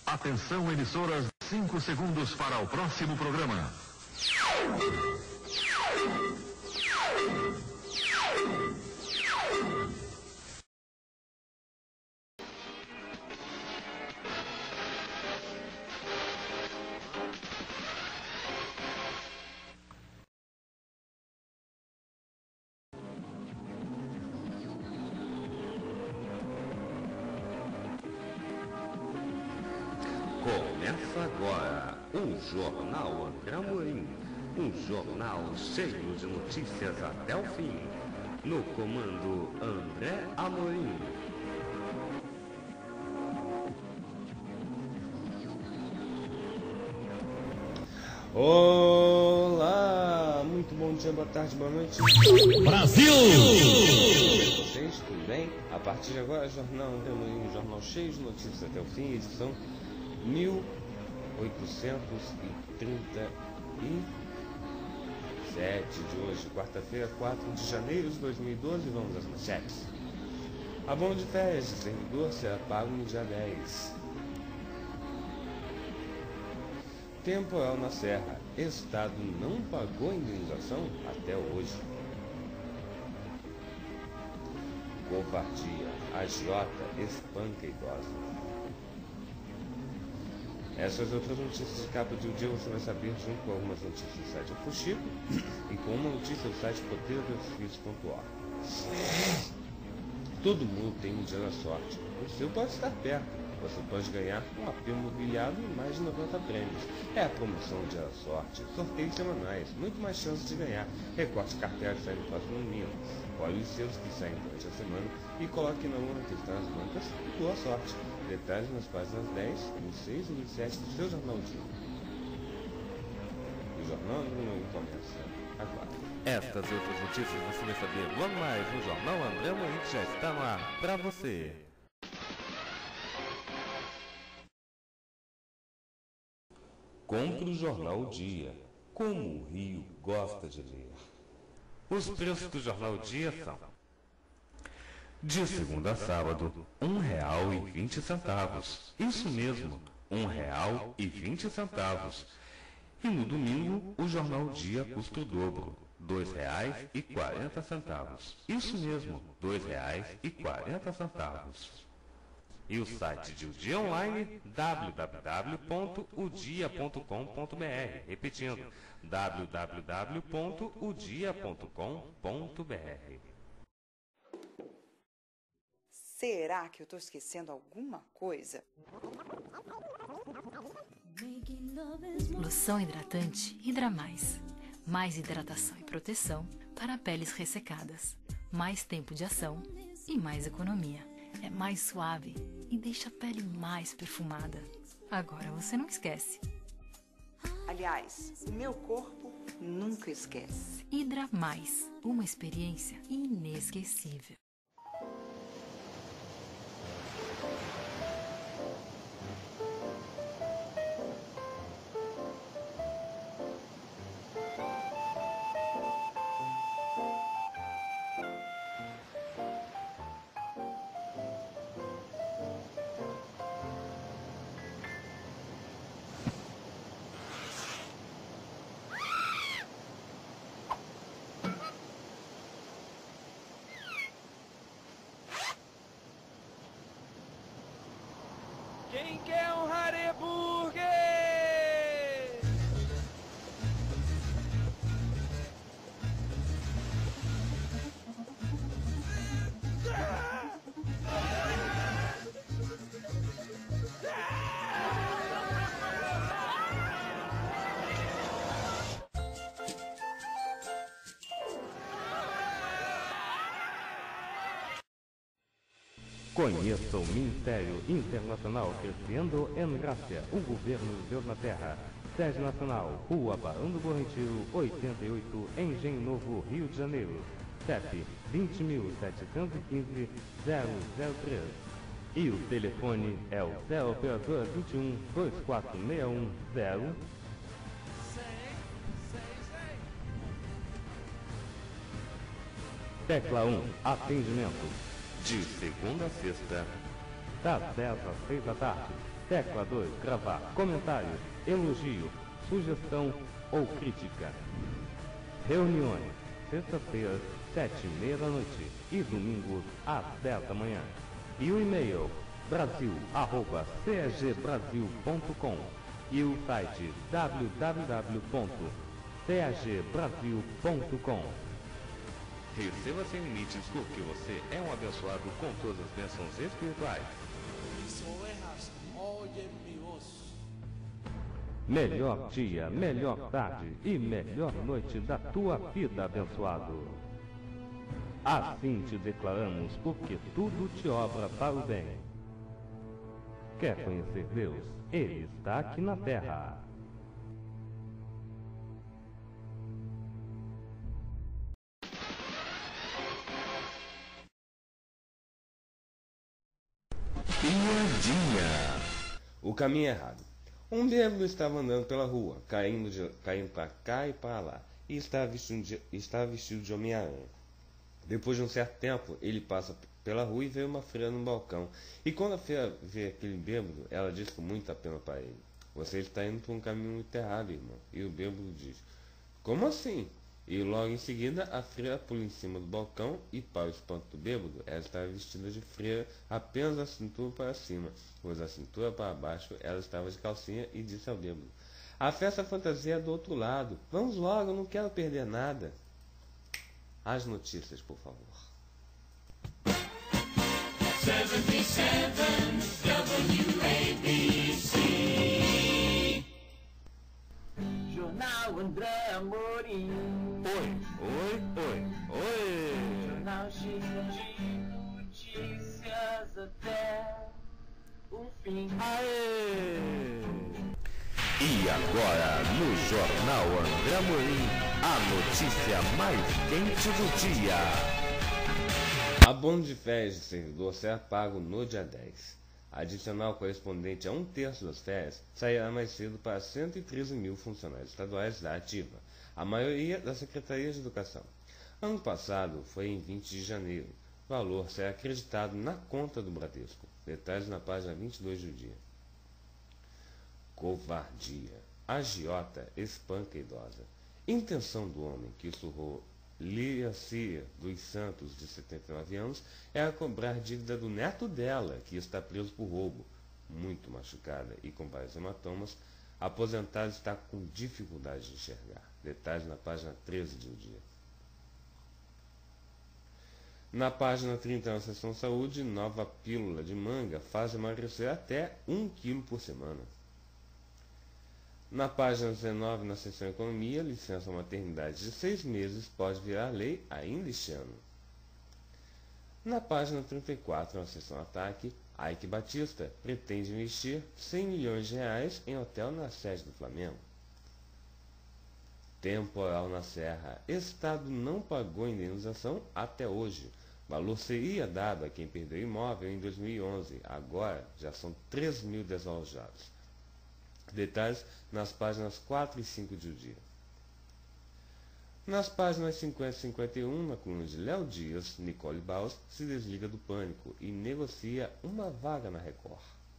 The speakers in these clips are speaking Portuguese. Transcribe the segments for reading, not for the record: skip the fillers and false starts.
Atenção, emissoras, 5 segundos para o próximo programa. Começa agora o Jornal André Amorim, um jornal cheio de notícias até o fim. No comando André Amorim. Olá, muito bom dia, boa tarde, boa noite. Brasil! Vocês, tudo bem? A partir de agora, Jornal André Amorim, um jornal cheio de notícias até o fim, edição 1837 de hoje, quarta-feira, 4 de janeiro de 2012. Vamos às manchetes. Abono de férias de servidor será pago no dia 10. Temporal na Serra. Estado não pagou indenização até hoje. Covardia. Agiota espanca idosa. Essas outras notícias de capa de um dia você vai saber junto com algumas notícias do site Fuxico e com uma notícia do site poderosofício.org. Todo mundo tem um dia da sorte. O seu pode estar perto. Você pode ganhar um AP imobiliário e mais de 90 prêmios. É a promoção Dia da Sorte. Sorteios semanais. Muito mais chances de ganhar. Recorte carteira que sai no próximo domingo. Olhe os seus que saem durante a semana e coloque na urna que está nas bancas e boa sorte. Detalhes nas páginas 10, 26 e 27 do seu Jornal Dia. O Jornal André começa agora. Estas e outras notícias você vai saber logo mais no Jornal André Amorim, que já está no ar para você. Compre o Jornal Dia, como o Rio gosta de ler. Os preços do Jornal Dia são: de segunda a sábado, R$1,20. Isso mesmo, R$1,20. E no domingo, o Jornal Dia custa o dobro, R$2,40. Isso mesmo, R$2,40. E o site de O Dia Online, www.odia.com.br. Repetindo, www.odia.com.br. Será que eu estou esquecendo alguma coisa? Loção hidratante Hidra Mais. Mais hidratação e proteção para peles ressecadas. Mais tempo de ação e mais economia. É mais suave e deixa a pele mais perfumada. Agora você não esquece. Aliás, o meu corpo nunca esquece. Hidra Mais. Uma experiência inesquecível. Quem quer um Hareburger? Conheça o Ministério Internacional Crescendo em Graça, o governo de Deus na Terra. Sede Nacional, Rua Barão do Bom Retiro, 88, Engenho Novo, Rio de Janeiro. CEP 20.715.003. E o telefone é o 0 operador 21 2461 0. Tecla 1, atendimento. De segunda a sexta, das 10 às 6 da tarde. tecla 2, gravar, comentário, elogio, sugestão ou crítica. Reuniões, sexta-feira, 7h30 da noite e domingos às 10 da manhã. E o e-mail brasil@cagbrasil.com e o site www.cagbrasil.com. Receba sem limites porque você é um abençoado com todas as bênçãos espirituais. Mis ovejas oyen mi voz. Melhor dia, melhor tarde e melhor noite da tua vida, abençoado. Assim te declaramos, porque tudo te obra para o bem. Quer conhecer Deus? Ele está aqui na terra. Piadinha. O caminho errado. Um bêbado estava andando pela rua, caindo para cá e para lá, e estava vestido de Homem-Aranha. Depois de um certo tempo, ele passa pela rua e vê uma freira no balcão. E quando a freira vê aquele bêbado, ela diz com muita pena para ele: "Você está indo por um caminho muito errado, irmão." E o bêbado diz: "Como assim?" E logo em seguida, a freira pula em cima do balcão e, para o espanto do bêbado, ela estava vestida de freira apenas da cintura para cima, pois a cintura para baixo ela estava de calcinha, e disse ao bêbado: "A festa fantasia é do outro lado. Vamos logo, eu não quero perder nada." As notícias, por favor. 77 WABC. Jornal André Amorim. Oi. Jornal cheio de notícias até o fim. E agora, no Jornal André Amorim, a notícia mais quente do dia. Abono de férias de servidor será pago no dia 10. Adicional correspondente a 1/3 das férias sairá mais cedo para 113 mil funcionários estaduais da ativa, a maioria da Secretaria de Educação. Ano passado foi em 20 de janeiro. O valor será acreditado na conta do Bradesco. Detalhes na página 22 do dia. Covardia. Agiota espanca idosa. Intenção do homem que surrou Lícia dos Santos, de 79 anos, era cobrar dívida do neto dela, que está preso por roubo. Muito machucada e com vários hematomas, a aposentada está com dificuldade de enxergar. Detalhes na página 13 do dia. Na página 30, na seção saúde, nova pílula de manga faz emagrecer até 1 quilo por semana. Na página 19, na seção economia, licença maternidade de 6 meses pode virar lei ainda este ano. Na página 34, na seção ataque, Ike Batista pretende investir 100 milhões de reais em hotel na sede do Flamengo. Temporal na Serra. Estado não pagou indenização até hoje. Valor seria dado a quem perdeu imóvel em 2011. Agora já são 3 mil desalojados. Detalhes nas páginas 4 e 5 do dia. Nas páginas 50 e 51, na coluna de Léo Dias, Nicole Baus se desliga do Pânico e negocia uma vaga na Record.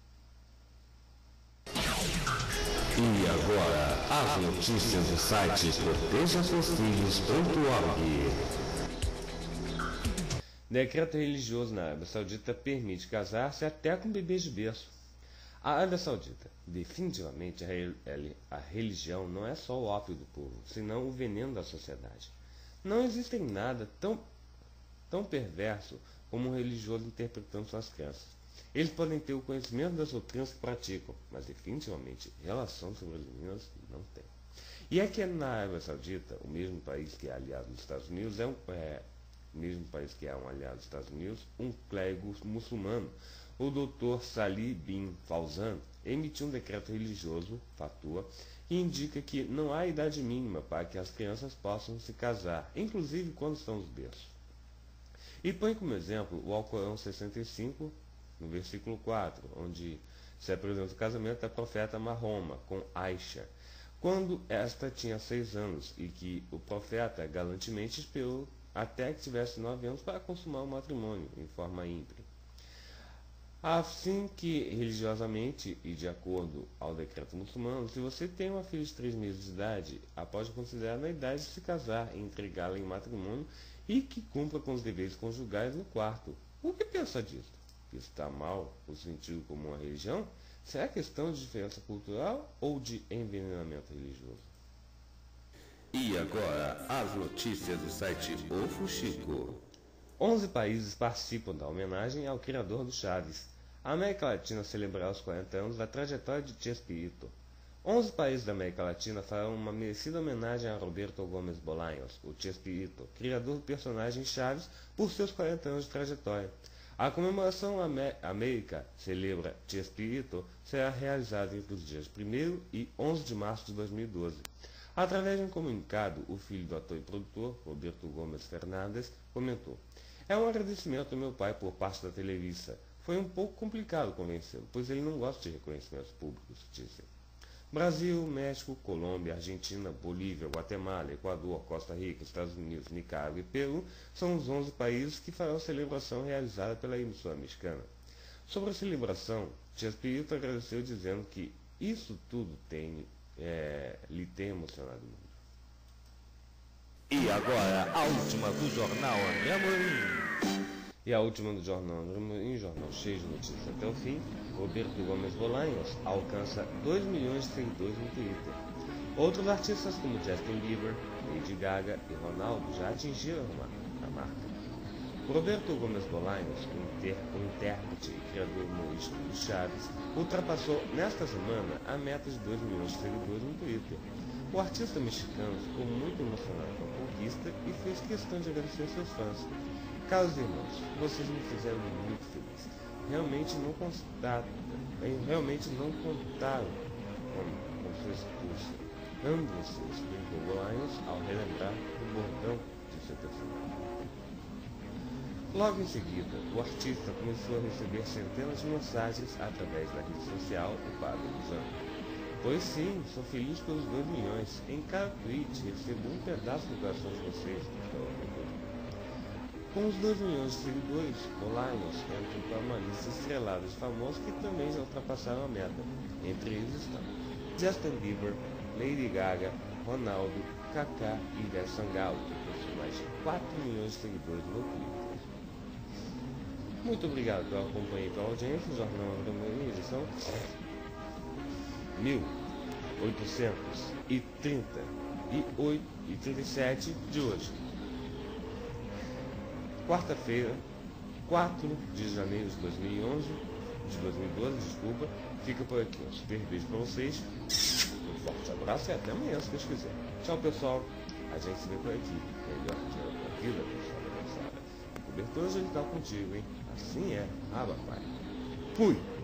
E agora, as notícias do site protejaseusfilhos.org. Decreto religioso na Arábia Saudita permite casar-se até com bebês de berço. A Arábia Saudita, definitivamente a religião não é só o ópio do povo, senão o veneno da sociedade. Não existe nada tão perverso como um religioso interpretando suas crenças. Eles podem ter o conhecimento das doutrinas que praticam, mas definitivamente relação sobre as meninas não tem. E é que na Arábia Saudita, o mesmo país que é aliado dos Estados Unidos, um clérigo muçulmano, o Dr. Salih bin Fawzan, emitiu um decreto religioso, fatua, que indica que não há idade mínima para que as crianças possam se casar, inclusive quando estão nos berços. E põe como exemplo o Alcorão 65, no versículo 4, onde se apresenta o casamento da profeta Mahoma com Aisha, quando esta tinha 6 anos, e que o profeta galantemente esperou até que tivesse 9 anos para consumar o matrimônio em forma ímpia. Assim que, religiosamente e de acordo ao decreto muçulmano, se você tem uma filha de 3 meses de idade, a pode considerar na idade de se casar e entregá-la em matrimônio e que cumpra com os deveres conjugais no quarto. O que pensa disso? Isso está mal no sentido como uma religião? Será questão de diferença cultural ou de envenenamento religioso? E agora, as notícias do site O Fuxico. 11 países participam da homenagem ao criador do Chaves. A América Latina celebrará os 40 anos da trajetória de Chespirito. 11 países da América Latina farão uma merecida homenagem a Roberto Gómez Bolaños, o Chespirito, criador do personagem Chaves, por seus 40 anos de trajetória. A comemoração América Celebra Chespirito será realizada entre os dias 1º e 11 de março de 2012. Através de um comunicado, o filho do ator e produtor, Roberto Gómez Fernandes, comentou: "É um agradecimento ao meu pai por parte da Televisa. Foi um pouco complicado convencê-lo, pois ele não gosta de reconhecimentos públicos", disse. Brasil, México, Colômbia, Argentina, Bolívia, Guatemala, Equador, Costa Rica, Estados Unidos, Nicarágua e Peru são os 11 países que farão a celebração realizada pela emissora mexicana. Sobre a celebração, Chespirito agradeceu dizendo que isso tudo lhe tem emocionado muito. E agora, a última do Jornal André Amorim. E a última do Jornal André Amorim, jornal cheio de notícias até o fim. Roberto Gómez Bolaños alcança 2 milhões de seguidores no Twitter. Outros artistas como Justin Bieber, Lady Gaga e Ronaldo já atingiram a marca. Roberto Gómez Bolaños, o intérprete e criador humorístico do Chaves, ultrapassou nesta semana a meta de 2 milhões de seguidores no Twitter. O artista mexicano ficou muito emocionado com a conquista e fez questão de agradecer aos seus fãs. Caros irmãos, vocês me fizeram muito feliz. Realmente não contaram com sua expulsa. Amo vocês, brincou Bolaños ao relembrar o bordão de seu personagem. Logo em seguida, o artista começou a receber centenas de mensagens através da rede social O Padre Luzano. Pois sim, sou feliz pelos 2 milhões. Em cada tweet recebo um pedaço do coração de vocês, Com os 2 milhões de seguidores, Bolaños entra para uma lista estrelada de famosos que também já ultrapassaram a meta. Entre eles estão Justin Bieber, Lady Gaga, Ronaldo, Kaká e Ivete Sangalo, que possui mais de 4 milhões de seguidores no Twitter. Muito obrigado pela companhia e pela audiência. O Jornal André Amorim, edição 1837 de hoje. Quarta-feira, 4 de janeiro de 2012, desculpa. Fica por aqui. Um super beijo pra vocês. Um forte abraço e até amanhã, se Deus quiser. Tchau, pessoal. A gente se vê por aqui. Melhor dia da vida, pessoal da cansada. Cobertura angelical contigo, hein? Assim é. Papai. Fui!